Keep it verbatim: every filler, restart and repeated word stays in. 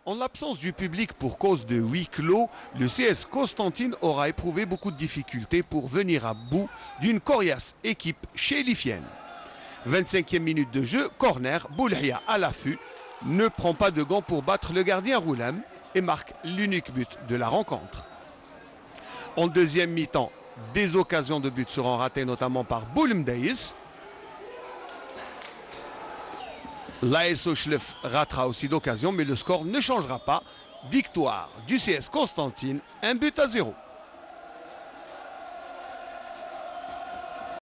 En l'absence du public pour cause de huis clos, le C S Constantine aura éprouvé beaucoup de difficultés pour venir à bout d'une coriace équipe chélifienne. vingt-cinquième minute de jeu, corner, Boulhia à l'affût, ne prend pas de gants pour battre le gardien Roulem et marque l'unique but de la rencontre. En deuxième mi-temps, des occasions de but seront ratées notamment par Boulmdeis. L'A S Ochlef ratera aussi d'occasion, mais le score ne changera pas. Victoire du C S Constantine, un but à zéro.